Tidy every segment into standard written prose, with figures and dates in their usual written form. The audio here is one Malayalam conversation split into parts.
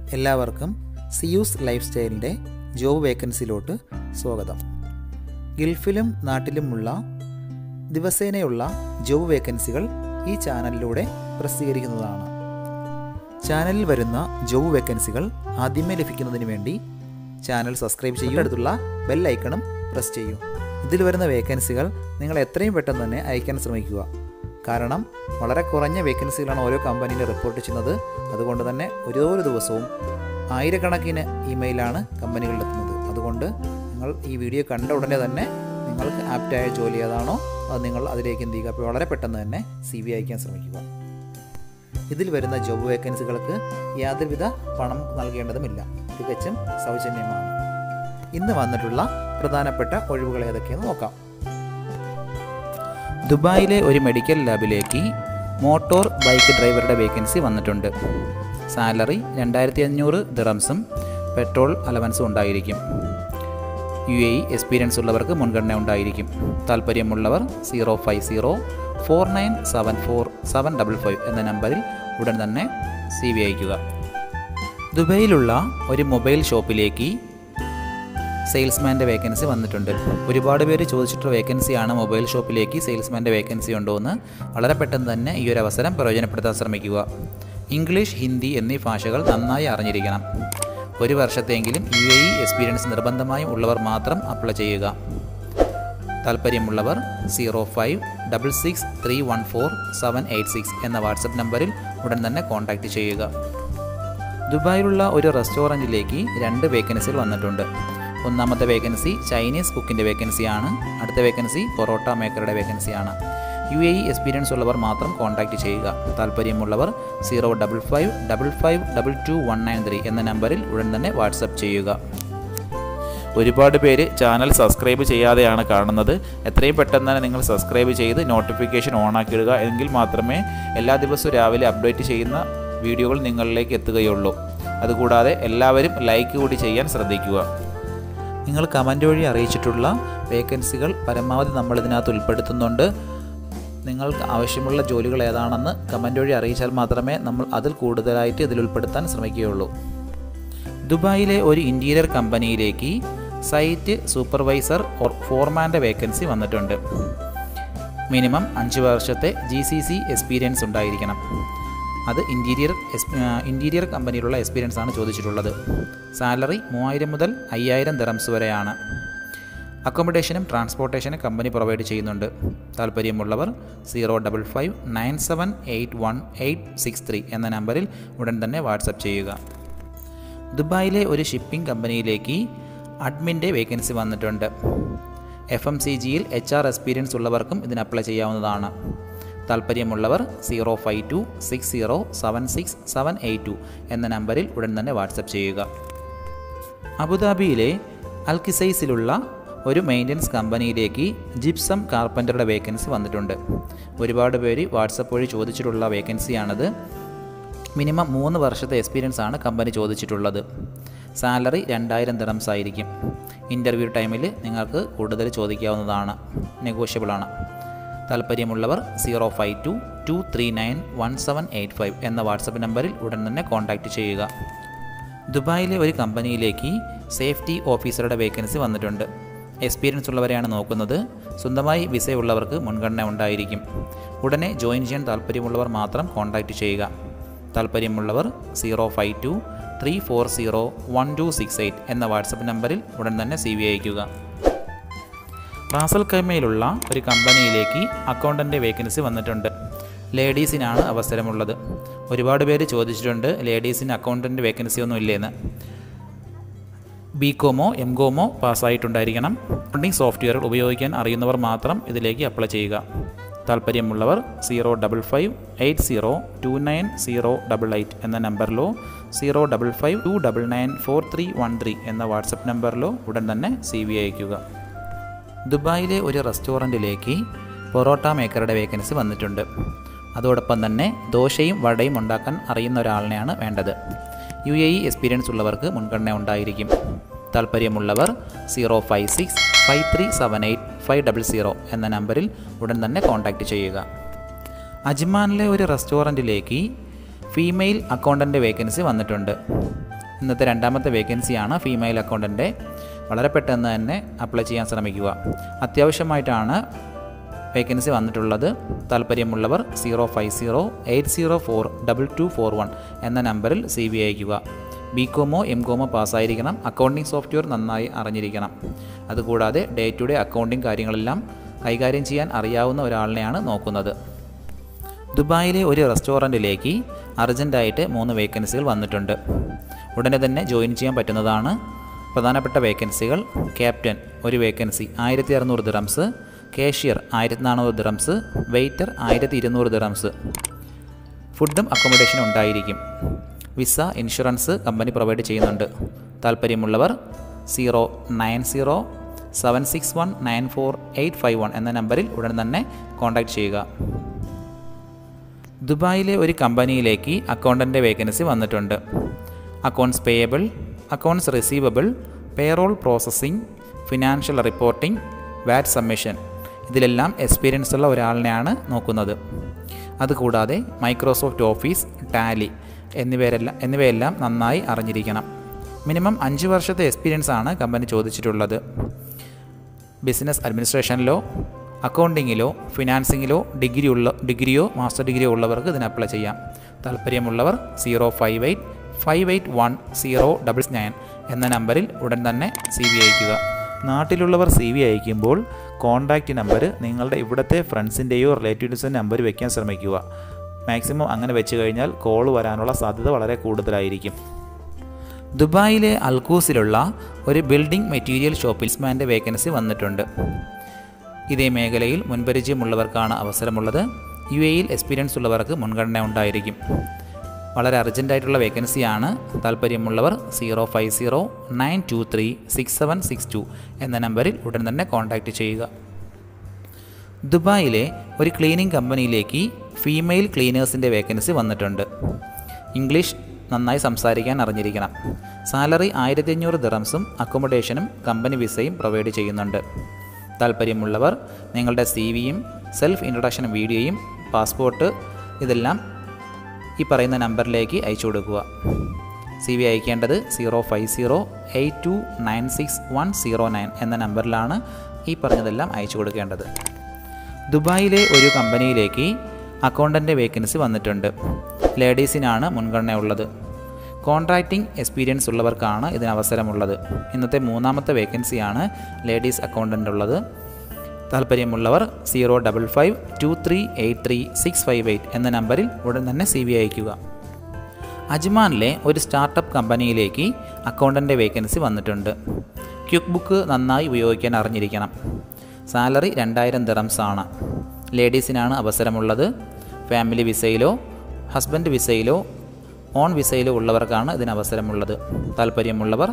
എല്ലാവർക്കും സിയൂസ് ലൈഫ് സ്റ്റൈലിൻ്റെ ജോബ് വേക്കൻസിയിലോട്ട് സ്വാഗതം. ഗൾഫിലും നാട്ടിലുമുള്ള ദിവസേനയുള്ള ജോബ് വേക്കൻസികൾ ഈ ചാനലിലൂടെ പ്രസിദ്ധീകരിക്കുന്നതാണ്. ചാനലിൽ വരുന്ന ജോബ് വേക്കൻസികൾ ആദ്യമേ ലഭിക്കുന്നതിന് വേണ്ടി ചാനൽ സബ്സ്ക്രൈബ് ചെയ്യുക, അടുത്തുള്ള ബെൽ ഐക്കണും പ്രസ് ചെയ്യൂ. ഇതിൽ വരുന്ന വേക്കൻസികൾ നിങ്ങൾ എത്രയും പെട്ടെന്ന് തന്നെ അയക്കാൻ ശ്രമിക്കുക. കാരണം വളരെ കുറഞ്ഞ വേക്കൻസികളാണ് ഓരോ കമ്പനിയിൽ റിപ്പോർട്ട് ചെയ്യുന്നത്. അതുകൊണ്ട് തന്നെ ഓരോ ദിവസവും ആയിരക്കണക്കിന് ഇമെയിലാണ് കമ്പനികളിലെത്തുന്നത്. അതുകൊണ്ട് നിങ്ങൾ ഈ വീഡിയോ കണ്ട ഉടനെ തന്നെ നിങ്ങൾക്ക് ആപ്റ്റായ ജോലി ഏതാണോ അത് നിങ്ങൾ അതിലേക്ക് എന്ത് ചെയ്യുക, അപ്പോൾ വളരെ പെട്ടെന്ന് തന്നെ CV അയക്കാൻ ശ്രമിക്കുക. ഇതിൽ വരുന്ന ജോബ് വേക്കൻസികൾക്ക് യാതൊരുവിധ പണം നൽകേണ്ടതുമില്ല, തികച്ചും സൗജന്യമാണ്. ഇന്ന് വന്നിട്ടുള്ള പ്രധാനപ്പെട്ട ഒഴിവുകൾ ഏതൊക്കെയെന്ന് നോക്കാം. ദുബായിലെ ഒരു മെഡിക്കൽ ലാബിലേക്ക് മോട്ടോർ ബൈക്ക് ഡ്രൈവറുടെ വേക്കൻസി വന്നിട്ടുണ്ട്. സാലറി 2500 ദിറംസും പെട്രോൾ അലവൻസും ഉണ്ടായിരിക്കും. UAE എക്സ്പീരിയൻസ് ഉള്ളവർക്ക് മുൻഗണന ഉണ്ടായിരിക്കും. താല്പര്യമുള്ളവർ 05049747755 എന്ന നമ്പറിൽ ഉടൻ തന്നെ CV അയയ്ക്കുക. ദുബായിലുള്ള ഒരു മൊബൈൽ ഷോപ്പിലേക്ക് സെയിൽസ്മാൻ്റെ വേക്കൻസി വന്നിട്ടുണ്ട്. ഒരുപാട് പേര് ചോദിച്ചിട്ടുള്ള വേക്കൻസിയാണ് മൊബൈൽ ഷോപ്പിലേക്ക് സെയിൽസ്മാൻ്റെ വേക്കൻസി ഉണ്ടോ എന്ന്. വളരെ പെട്ടെന്ന് തന്നെ ഈ ഒരു അവസരം പ്രയോജനപ്പെടുത്താൻ ശ്രമിക്കുക. ഇംഗ്ലീഷ്, ഹിന്ദി എന്നീ ഭാഷകൾ നന്നായി അറിഞ്ഞിരിക്കണം. ഒരു വർഷത്തെങ്കിലും UAE എക്സ്പീരിയൻസ് നിർബന്ധമായും ഉള്ളവർ മാത്രം അപ്ലൈ ചെയ്യുക. താല്പര്യമുള്ളവർ 0566314786 എന്ന വാട്സപ്പ് നമ്പറിൽ ഉടൻ തന്നെ കോൺടാക്റ്റ് ചെയ്യുക. ദുബായിലുള്ള ഒരു റെസ്റ്റോറൻറ്റിലേക്ക് 2 വേക്കൻസികൾ വന്നിട്ടുണ്ട്. ഒന്നാമത്തെ വേക്കൻസി ചൈനീസ് കുക്കിൻ്റെ വേക്കൻസിയാണ്. അടുത്ത വേക്കൻസി പൊറോട്ട മേക്കറുടെ വേക്കൻസിയാണ്. UAE എക്സ്പീരിയൻസ് ഉള്ളവർ മാത്രം കോൺടാക്റ്റ് ചെയ്യുക. താല്പര്യമുള്ളവർ 05555222193 എന്ന നമ്പറിൽ ഉടൻ തന്നെ വാട്സപ്പ് ചെയ്യുക. ഒരുപാട് പേര് ചാനൽ സബ്സ്ക്രൈബ് ചെയ്യാതെയാണ് കാണുന്നത്. എത്രയും പെട്ടെന്ന് തന്നെ നിങ്ങൾ സബ്സ്ക്രൈബ് ചെയ്ത് നോട്ടിഫിക്കേഷൻ ഓണാക്കിയിടുക. എങ്കിൽ മാത്രമേ എല്ലാ ദിവസവും രാവിലെ അപ്ഡേറ്റ് ചെയ്യുന്ന വീഡിയോകൾ നിങ്ങളിലേക്ക് എത്തുകയുള്ളൂ. അതുകൂടാതെ എല്ലാവരും ലൈക്ക് കൂടി ചെയ്യാൻ ശ്രദ്ധിക്കുക. നിങ്ങൾ കമൻറ്റ് വഴി അറിയിച്ചിട്ടുള്ള വേക്കൻസികൾ പരമാവധി നമ്മൾ ഇതിനകത്ത് ഉൾപ്പെടുത്തുന്നുണ്ട്. നിങ്ങൾക്ക് ആവശ്യമുള്ള ജോലികൾ ഏതാണെന്ന് കമൻറ്റ് വഴി അറിയിച്ചാൽ മാത്രമേ നമ്മൾ അതിൽ കൂടുതലായിട്ട് ഇതിൽ ഉൾപ്പെടുത്താൻ ശ്രമിക്കുകയുള്ളൂ. ദുബായിലെ ഒരു ഇൻറ്റീരിയർ കമ്പനിയിലേക്ക് സൈറ്റ് സൂപ്പർവൈസർ ഫോർമാൻ്റെ വേക്കൻസി വന്നിട്ടുണ്ട്. മിനിമം 5 വർഷത്തെ GCC എക്സ്പീരിയൻസ് ഉണ്ടായിരിക്കണം. അത് ഇൻറ്റീരിയർ കമ്പനിയിലുള്ള എക്സ്പീരിയൻസ് ആണ് ചോദിച്ചിട്ടുള്ളത്. സാലറി 3000 മുതൽ 5000 ദിറംസ് വരെയാണ്. അക്കോമഡേഷനും ട്രാൻസ്പോർട്ടേഷനും കമ്പനി പ്രൊവൈഡ് ചെയ്യുന്നുണ്ട്. താല്പര്യമുള്ളവർ 05597818863 എന്ന നമ്പറിൽ ഉടൻ തന്നെ വാട്സപ്പ് ചെയ്യുക. ദുബായിലെ ഒരു ഷിപ്പിംഗ് കമ്പനിയിലേക്ക് അഡ്മിൻ്റെ വേക്കൻസി വന്നിട്ടുണ്ട്. FMCGയിൽ HR എക്സ്പീരിയൻസ് ഉള്ളവർക്കും ഇതിന് അപ്ലൈ ചെയ്യാവുന്നതാണ്. താല്പര്യമുള്ളവർ 05260767782 എന്ന നമ്പറിൽ ഉടൻ തന്നെ വാട്സപ്പ് ചെയ്യുക. അബുദാബിയിലെ അൽക്കിസൈസിലുള്ള ഒരു മെയിൻ്റനൻസ് കമ്പനിയിലേക്ക് ജിപ്സം കാർപ്പൻ്ററുടെ വേക്കൻസി വന്നിട്ടുണ്ട്. ഒരുപാട് പേര് വാട്സപ്പ് വഴി ചോദിച്ചിട്ടുള്ള വേക്കൻസിയാണത്. മിനിമം 3 വർഷത്തെ എക്സ്പീരിയൻസ് ആണ് കമ്പനി ചോദിച്ചിട്ടുള്ളത്. സാലറി 2000 ദിറംസ് ആയിരിക്കും. ഇൻ്റർവ്യൂ ടൈമിൽ നിങ്ങൾക്ക് കൂടുതൽ ചോദിക്കാവുന്നതാണ്, നെഗോഷ്യബിളാണ്. താല്പര്യമുള്ളവർ 052239178 എന്ന വാട്സപ്പ് നമ്പറിൽ ഉടൻ തന്നെ കോൺടാക്റ്റ് ചെയ്യുക. ദുബായിലെ ഒരു കമ്പനിയിലേക്ക് സേഫ്റ്റി ഓഫീസറുടെ വേക്കൻസി വന്നിട്ടുണ്ട്. എക്സ്പീരിയൻസ് ഉള്ളവരെയാണ് നോക്കുന്നത്. സ്വന്തമായി വിസയുള്ളവർക്ക് മുൻഗണന ഉണ്ടായിരിക്കും. ഉടനെ ജോയിൻ ചെയ്യാൻ താല്പര്യമുള്ളവർ മാത്രം കോൺടാക്റ്റ് ചെയ്യുക. താല്പര്യമുള്ളവർ 052340126 എന്ന വാട്സപ്പ് നമ്പറിൽ ഉടൻ തന്നെ CV അയയ്ക്കുക. റാസൽ ഖൈമയിലുള്ള ഒരു കമ്പനിയിലേക്ക് അക്കൗണ്ടൻ്റ് വേക്കൻസി വന്നിട്ടുണ്ട്. ലേഡീസിനാണ് അവസരമുള്ളത്. ഒരുപാട് പേര് ചോദിച്ചിട്ടുണ്ട് ലേഡീസിന് അക്കൗണ്ടൻ്റ് വേക്കൻസി ഒന്നും ഇല്ലേന്ന്. BComോ MComോ പാസ്സായിട്ടുണ്ടായിരിക്കണം. അക്കൗണ്ടിംഗ് സോഫ്റ്റ്വെയർ ഉപയോഗിക്കാൻ അറിയുന്നവർ മാത്രം ഇതിലേക്ക് അപ്ലൈ ചെയ്യുക. താല്പര്യമുള്ളവർ 05580299088 എന്ന നമ്പറിലോ 05529941313 എന്ന വാട്സപ്പ് നമ്പറിലോ ഉടൻ തന്നെ CV അയയ്ക്കുക. ദുബായിലെ ഒരു റെസ്റ്റോറൻറ്റിലേക്ക് പൊറോട്ട മേക്കറുടെ വേക്കൻസി വന്നിട്ടുണ്ട്. അതോടൊപ്പം തന്നെ ദോശയും വടയും ഉണ്ടാക്കാൻ അറിയുന്ന ഒരാളിനെയാണ് വേണ്ടത്. UAE എക്സ്പീരിയൻസ് ഉള്ളവർക്ക് മുൻഗണന ഉണ്ടായിരിക്കും. താല്പര്യമുള്ളവർ 0565378 എന്ന നമ്പറിൽ ഉടൻ തന്നെ കോൺടാക്റ്റ് ചെയ്യുക. അജ്മാനിലെ ഒരു റെസ്റ്റോറൻറ്റിലേക്ക് ഫീമെയിൽ അക്കൗണ്ടൻ്റ് വേക്കൻസി വന്നിട്ടുണ്ട്. ഇന്നത്തെ രണ്ടാമത്തെ വേക്കൻസിയാണ് ഫീമെയിൽ അക്കൗണ്ടൻ്റെ. വളരെ പെട്ടെന്ന് തന്നെ അപ്ലൈ ചെയ്യാൻ ശ്രമിക്കുക. അത്യാവശ്യമായിട്ടാണ് വേക്കൻസി വന്നിട്ടുള്ളത്. താല്പര്യമുള്ളവർ 050-804-2241 എന്ന നമ്പറിൽ CV അയയ്ക്കുക. ബികോമോ എംകോമോ പാസ്സായിരിക്കണം. അക്കൗണ്ടിംഗ് സോഫ്റ്റ്വെയർ നന്നായി അറിഞ്ഞിരിക്കണം. അതുകൂടാതെ ഡേ ടു ഡേ അക്കൗണ്ടിംഗ് കാര്യങ്ങളെല്ലാം കൈകാര്യം ചെയ്യാൻ അറിയാവുന്ന ഒരാളിനെയാണ് നോക്കുന്നത്. ദുബായിലെ ഒരു റെസ്റ്റോറൻറ്റിലേക്ക് അർജൻറ്റായിട്ട് 3 വേക്കൻസികൾ വന്നിട്ടുണ്ട്. ഉടനെ തന്നെ ജോയിൻ ചെയ്യാൻ പറ്റുന്നതാണ്. പ്രധാനപ്പെട്ട വേക്കൻസികൾ: captain 1 vacancy 1600 dirhams, cashier 1400 dirhams, waiter 1200 dirhams. ഫുഡും അക്കോമഡേഷനും ഉണ്ടായിരിക്കും. വിസ, ഇൻഷുറൻസ് കമ്പനി പ്രൊവൈഡ് ചെയ്യുന്നുണ്ട്. താല്പര്യമുള്ളവർ 090-761-94851 എന്ന നമ്പറിൽ ഉടൻ തന്നെ കോൺടാക്റ്റ് ചെയ്യുക. ദുബായിലെ ഒരു കമ്പനിയിലേക്ക് അക്കൗണ്ടൻ്റെ വേക്കൻസി വന്നിട്ടുണ്ട്. Accounts payable, accounts receivable, payroll processing, financial reporting, VAT submission, ഇതിലെല്ലാം എക്സ്പീരിയൻസ് ഉള്ള ഒരാളിനെയാണ് നോക്കുന്നത്. അതുകൂടാതെ മൈക്രോസോഫ്റ്റ് ഓഫീസ്, ടാലി എന്നിവയെല്ലാം നന്നായി അറിഞ്ഞിരിക്കണം. മിനിമം 5 വർഷത്തെ എക്സ്പീരിയൻസ് ആണ് കമ്പനി ചോദിച്ചിട്ടുള്ളത്. ബിസിനസ് അഡ്മിനിസ്ട്രേഷനിലോ അക്കൗണ്ടിങ്ങിലോ ഫിനാൻസിങ്ങിലോ ഡിഗ്രിയോ മാസ്റ്റർ ഡിഗ്രിയോ ഉള്ളവർക്ക് ഇതിന് അപ്ലൈ ചെയ്യാം. താല്പര്യമുള്ളവർ 058-581-099 എന്ന നമ്പറിൽ ഉടൻ തന്നെ CV അയയ്ക്കുക. നാട്ടിലുള്ളവർ CV അയക്കുമ്പോൾ കോൺടാക്റ്റ് നമ്പർ നിങ്ങളുടെ ഇവിടുത്തെ ഫ്രണ്ട്സിൻ്റെയോ റിലേറ്റീവ്സിൻ്റെ നമ്പർ വയ്ക്കാൻ ശ്രമിക്കുക. മാക്സിമം അങ്ങനെ വെച്ച് കഴിഞ്ഞാൽ കോൾ വരാനുള്ള സാധ്യത വളരെ കൂടുതലായിരിക്കും. ദുബായിലെ അൽക്കൂസിലുള്ള ഒരു ബിൽഡിംഗ് മെറ്റീരിയൽ ഷോപ്പിൽസ്മാൻ്റെ വേക്കൻസി വന്നിട്ടുണ്ട്. ഇതേ മേഖലയിൽ മുൻപരിചയമുള്ളവർക്കാണ് അവസരമുള്ളത്. UAEയിൽ എക്സ്പീരിയൻസ് ഉള്ളവർക്ക് മുൻഗണന ഉണ്ടായിരിക്കും. വളരെ അർജൻറ്റായിട്ടുള്ള വേക്കൻസിയാണ്. താല്പര്യമുള്ളവർ 050-923-6762 എന്ന നമ്പറിൽ ഉടൻ തന്നെ കോൺടാക്റ്റ് ചെയ്യുക. ദുബായിലെ ഒരു ക്ലീനിങ് കമ്പനിയിലേക്ക് ഫീമെയിൽ ക്ലീനേഴ്സിൻ്റെ വേക്കൻസി വന്നിട്ടുണ്ട്. ഇംഗ്ലീഷ് നന്നായി സംസാരിക്കാൻ അറിഞ്ഞിരിക്കണം. സാലറി 1500 ദിറംസും അക്കോമഡേഷനും കമ്പനി വിസയും പ്രൊവൈഡ് ചെയ്യുന്നുണ്ട്. താല്പര്യമുള്ളവർ നിങ്ങളുടെ CVയും സെൽഫ് ഇൻട്രൊഡക്ഷൻ വീഡിയോയും പാസ്പോർട്ട് ഇതെല്ലാം ഈ പറയുന്ന നമ്പറിലേക്ക് അയച്ചു കൊടുക്കുക. CV അയക്കേണ്ടത് 050-8296-109 എന്ന നമ്പറിലാണ് ഈ പറഞ്ഞതെല്ലാം അയച്ചു കൊടുക്കേണ്ടത്. ദുബായിലെ ഒരു കമ്പനിയിലേക്ക് അക്കൗണ്ടൻ്റെ വേക്കൻസി വന്നിട്ടുണ്ട്. ലേഡീസിനാണ് മുൻഗണനയുള്ളത്. കോൺട്രാക്റ്റിംഗ് എക്സ്പീരിയൻസ് ഉള്ളവർക്കാണ് ഇതിന് അവസരമുള്ളത്. ഇന്നത്തെ 3ാമത്തെ വേക്കൻസിയാണ് ലേഡീസ് അക്കൗണ്ടൻ്റ് ഉള്ളത്. താല്പര്യമുള്ളവർ 055-2383-658 എന്ന നമ്പറിൽ ഉടൻ തന്നെ CV അയയ്ക്കുക. അജ്മാനിലെ ഒരു സ്റ്റാർട്ടപ്പ് കമ്പനിയിലേക്ക് അക്കൗണ്ടൻ്റെ വേക്കൻസി വന്നിട്ടുണ്ട്. ക്വിക്ക് ബുക്ക് നന്നായി ഉപയോഗിക്കാൻ അറിഞ്ഞിരിക്കണം. സാലറി 2000 ദിറംസ് ആണ്. ലേഡീസിനാണ് അവസരമുള്ളത്. ഫാമിലി വിസയിലോ ഹസ്ബൻഡ് വിസയിലോ ഓൺ വിസയിലോ ഉള്ളവർക്കാണ് ഇതിന് അവസരമുള്ളത്. താല്പര്യമുള്ളവർ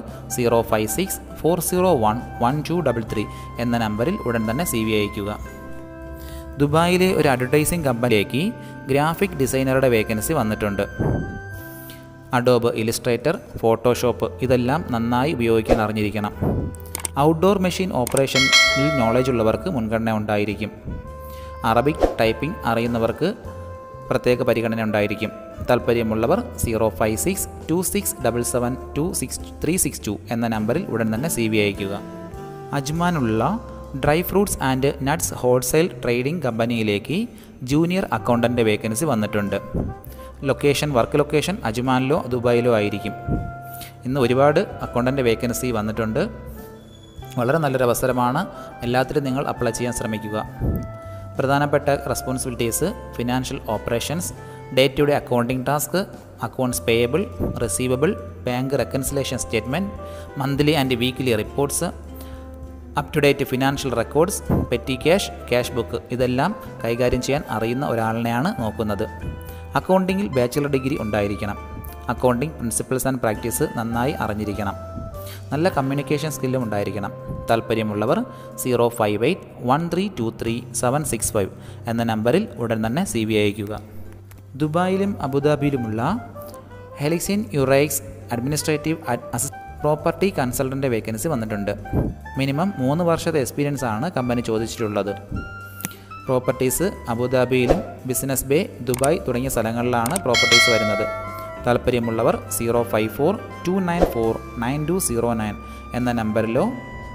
056-401-1233 എന്ന നമ്പറിൽ ഉടൻ തന്നെ CV അയയ്ക്കുക. ദുബായിലെ ഒരു അഡ്വർടൈസിംഗ് കമ്പനിയിലേക്ക് ഗ്രാഫിക് ഡിസൈനറുടെ വേക്കൻസി വന്നിട്ടുണ്ട്. അഡോബ് ഇലിസ്ട്രേറ്റർ, ഫോട്ടോഷോപ്പ് ഇതെല്ലാം നന്നായി ഉപയോഗിക്കാൻ അറിഞ്ഞിരിക്കണം. ഔട്ട്ഡോർ മെഷീൻ ഓപ്പറേഷനിൽ നോളജ് ഉള്ളവർക്ക് മുൻഗണന ഉണ്ടായിരിക്കും. അറബിക് ടൈപ്പിംഗ് അറിയുന്നവർക്ക് പ്രത്യേക പരിഗണന ഉണ്ടായിരിക്കും. താല്പര്യമുള്ളവർ 056-2677-362 എന്ന നമ്പറിൽ ഉടൻ തന്നെ CV അയയ്ക്കുക. അജ്മാനുള്ള dry fruits and nuts wholesale trading കമ്പനിയിലേക്ക് ജൂനിയർ അക്കൗണ്ടൻ്റെ വേക്കൻസി വന്നിട്ടുണ്ട്. വർക്ക് ലൊക്കേഷൻ അജ്മാനിലോ ദുബായിലോ ആയിരിക്കും. ഇന്ന് ഒരുപാട് അക്കൗണ്ടൻ്റെ വേക്കൻസി വന്നിട്ടുണ്ട്. വളരെ നല്ലൊരു അവസരമാണ്. എല്ലാത്തിലും നിങ്ങൾ അപ്ലൈ ചെയ്യാൻ ശ്രമിക്കുക. പ്രധാനപ്പെട്ട responsibilities: financial operations, day to day accounting task, accounts payable, receivable, bank reconciliation statement, monthly and weekly reports, up to date financial records, petty cash book ഇതെല്ലാം കൈകാര്യം ചെയ്യാൻ അറിയുന്ന ഒരാളിനെയാണ് നോക്കുന്നത്. അക്കൗണ്ടിങ്ങിൽ ബാച്ചിലർ ഡിഗ്രി ഉണ്ടായിരിക്കണം. അക്കൗണ്ടിംഗ് പ്രിൻസിപ്പിൾസ് ആൻഡ് പ്രാക്ടീസ് നന്നായി അറിഞ്ഞിരിക്കണം. നല്ല കമ്മ്യൂണിക്കേഷൻ സ്കില്ലും ഉണ്ടായിരിക്കണം. താല്പര്യമുള്ളവർ 058-1323-765 എന്ന നമ്പറിൽ ഉടൻ തന്നെ CV അയയ്ക്കുക. ദുബായിലും അബുദാബിയിലുമുള്ള ഹെലിക്സിൻ യുറൈക്സ് അഡ്മിനിസ്ട്രേറ്റീവ് പ്രോപ്പർട്ടി കൺസൾട്ടൻ്റ് വേക്കൻസി വന്നിട്ടുണ്ട്. മിനിമം 3 വർഷത്തെ എക്സ്പീരിയൻസ് ആണ് കമ്പനി ചോദിച്ചിട്ടുള്ളത്. പ്രോപ്പർട്ടീസ് അബുദാബിയിലും ബിസിനസ് ബേ, ദുബായ് തുടങ്ങിയ സ്ഥലങ്ങളിലാണ് പ്രോപ്പർട്ടീസ് വരുന്നത്. താല്പര്യമുള്ളവർ 054-294-9209 എന്ന നമ്പറിലോ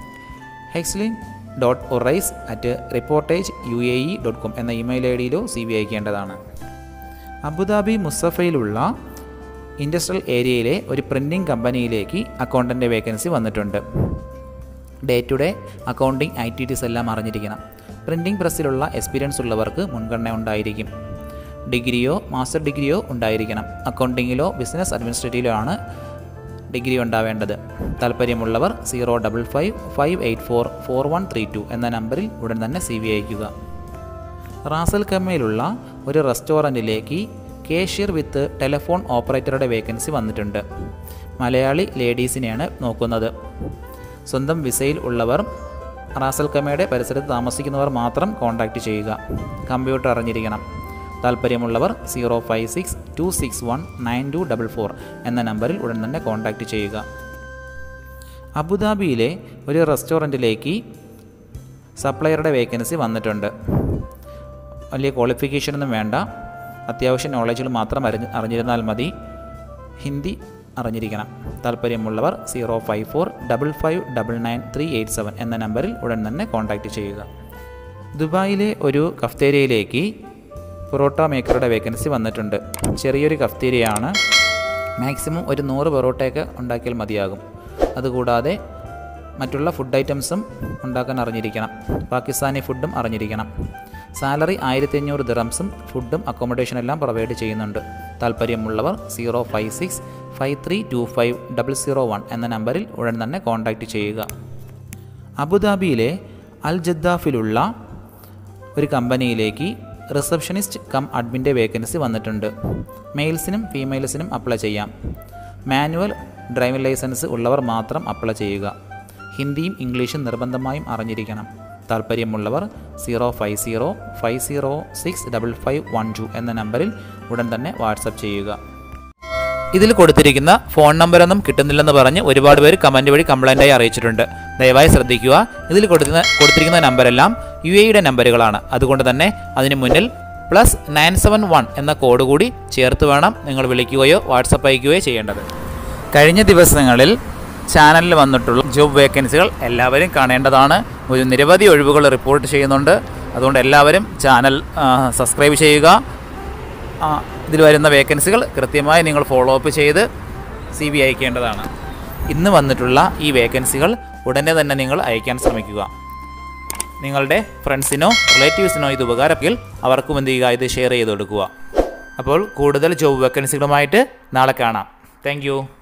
hexlin.orais@reportageuae.com എന്ന ഇമെയിൽ ID CV അയക്കേണ്ടതാണ്. അബുദാബി മുസഫയിലുള്ള ഇൻഡസ്ട്രിയൽ ഏരിയയിലെ ഒരു പ്രിൻറ്റിംഗ് കമ്പനിയിലേക്ക് അക്കൗണ്ടൻ്റ് വേക്കൻസി വന്നിട്ടുണ്ട്. Day to day accounting activities എല്ലാം അറിഞ്ഞിരിക്കണം. പ്രിൻറ്റിംഗ് പ്രസ്സിലുള്ള എക്സ്പീരിയൻസ് ഉള്ളവർക്ക് മുൻഗണന ഉണ്ടായിരിക്കും. ഡിഗ്രിയോ മാസ്റ്റർ ഡിഗ്രിയോ ഉണ്ടായിരിക്കണം. അക്കൗണ്ടിങ്ങിലോ ബിസിനസ് അഡ്മിനിസ്ട്രേറ്റീവിലോ ആണ് ഡിഗ്രി ഉണ്ടാവേണ്ടത്. താല്പര്യമുള്ളവർ 055-584-4132 എന്ന നമ്പറിൽ ഉടൻ തന്നെ CV അയയ്ക്കുക. റാസൽ ഖൈമയിലുള്ള ഒരു റെസ്റ്റോറൻറ്റിലേക്ക് കേഷ്യർ വിത്ത് ടെലിഫോൺ ഓപ്പറേറ്ററുടെ വേക്കൻസി വന്നിട്ടുണ്ട്. മലയാളി ലേഡീസിനെയാണ് നോക്കുന്നത്. സ്വന്തം വിസയിൽ ഉള്ളവർ റാസൽ ഖൈമയുടെ പരിസരത്ത് താമസിക്കുന്നവർ മാത്രം കോൺടാക്റ്റ് ചെയ്യുക. കമ്പ്യൂട്ടർ അറിഞ്ഞിരിക്കണം. താല്പര്യമുള്ളവർ 056-261-9244 എന്ന നമ്പറിൽ ഉടൻ തന്നെ കോൺടാക്റ്റ് ചെയ്യുക. അബുദാബിയിലെ ഒരു റെസ്റ്റോറൻറ്റിലേക്ക് സപ്ലയറുടെ വേക്കൻസി വന്നിട്ടുണ്ട്. വലിയ ക്വാളിഫിക്കേഷനൊന്നും വേണ്ട, അത്യാവശ്യം നോളജുകൾ മാത്രം അറിഞ്ഞിരുന്നാൽ മതി. ഹിന്ദി അറിഞ്ഞിരിക്കണം. താല്പര്യമുള്ളവർ 054-559-387 എന്ന നമ്പറിൽ ഉടൻ തന്നെ കോൺടാക്റ്റ് ചെയ്യുക. ദുബായിലെ ഒരു കഫ്തേരിയയിലേക്ക് പൊറോട്ട മേക്കറുടെ വേക്കൻസി വന്നിട്ടുണ്ട്. ചെറിയൊരു കഫ്തേരിയയാണ്. മാക്സിമം ഒരു 100 പൊറോട്ടയൊക്കെ ഉണ്ടാക്കിയാൽ മതിയാകും. അതുകൂടാതെ മറ്റുള്ള ഫുഡ് ഐറ്റംസും ഉണ്ടാക്കാൻ അറിഞ്ഞിരിക്കണം. പാകിസ്ഥാനി ഫുഡും അറിഞ്ഞിരിക്കണം. സാലറി 1500 ദിറംസും ഫുഡും അക്കോമഡേഷനും എല്ലാം പ്രൊവൈഡ് ചെയ്യുന്നുണ്ട്. താല്പര്യമുള്ളവർ 056-5325-001 എന്ന നമ്പറിൽ ഉടൻ തന്നെ കോൺടാക്റ്റ് ചെയ്യുക. അബുദാബിയിലെ അൽ ജദ്ദാഫിലുള്ള ഒരു കമ്പനിയിലേക്ക് റിസപ്ഷനിസ്റ്റ് കം അഡ്മിൻ്റെ വേക്കൻസി വന്നിട്ടുണ്ട്. മെയിൽസിനും ഫീമെയിൽസിനും അപ്ലൈ ചെയ്യാം. മാനുവൽ ഡ്രൈവിംഗ് ലൈസൻസ് ഉള്ളവർ മാത്രം അപ്ലൈ ചെയ്യുക. ഹിന്ദിയും ഇംഗ്ലീഷും നിർബന്ധമായും അറിഞ്ഞിരിക്കണം. താല്പര്യമുള്ളവർ 050-506-5512 എന്ന നമ്പറിൽ ഉടൻ തന്നെ വാട്സപ്പ് ചെയ്യുക. ഇതിൽ കൊടുത്തിരിക്കുന്ന ഫോൺ നമ്പറൊന്നും കിട്ടുന്നില്ലെന്ന് പറഞ്ഞ് ഒരുപാട് പേര് കമൻറ്റ് വഴി കംപ്ലൈൻറ്റായി അറിയിച്ചിട്ടുണ്ട്. ദയവായി ശ്രദ്ധിക്കുക. ഇതിൽ കൊടുത്തിരിക്കുന്ന നമ്പരെല്ലാം UAE നമ്പറുകളാണ്. അതുകൊണ്ട് തന്നെ അതിന് മുന്നിൽ +971 എന്ന കോഡ് കൂടി ചേർത്ത് വേണം നിങ്ങൾ വിളിക്കുകയോ വാട്സപ്പ് അയക്കുകയോ ചെയ്യേണ്ടത്. കഴിഞ്ഞ ദിവസങ്ങളിൽ ചാനലിൽ വന്നിട്ടുള്ള ജോബ് വേക്കൻസികൾ എല്ലാവരും കാണേണ്ടതാണ്. ഒരു നിരവധി ഒഴിവുകൾ റിപ്പോർട്ട് ചെയ്യുന്നുണ്ട്. അതുകൊണ്ട് എല്ലാവരും ചാനൽ സബ്സ്ക്രൈബ് ചെയ്യുക. ഇതിൽ വരുന്ന വേക്കൻസികൾ കൃത്യമായി നിങ്ങൾ ഫോളോ അപ്പ് ചെയ്ത് CV അയക്കേണ്ടതാണ്. ഇന്ന് വന്നിട്ടുള്ള ഈ വേക്കൻസികൾ ഉടനെ തന്നെ നിങ്ങൾ അയക്കാൻ ശ്രമിക്കുക. നിങ്ങളുടെ ഫ്രണ്ട്സിനോ റിലേറ്റീവ്സിനോ ഇത് ഉപകാരമെങ്കിൽ അവർക്കും എന്ത് ചെയ്യുക, ഇത് ഷെയർ ചെയ്ത് കൊടുക്കുക. അപ്പോൾ കൂടുതൽ ജോബ് വേക്കൻസികളുമായിട്ട് നാളെ കാണാം. താങ്ക്